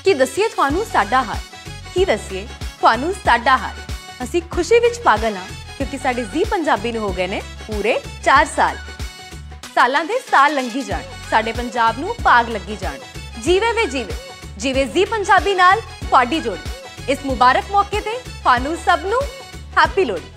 कि दसीए तुहानू साडा हाल, की दसीए तुहानू साडा हाल। असी खुशी विच पागल हाँ क्योंकि साडे जी पंजाबी नू हो गए ने पूरे 4 साल। सालां दे साल लंघी जाण, साडे पंजाब नू भाग लगी जाण। जीवे वे जीवे, जीवे जी पंजाबी नाल तुहाडी जोड़ी। इस मुबारक मौके ते तुहानू सब नू हैप्पी लोहड़ी।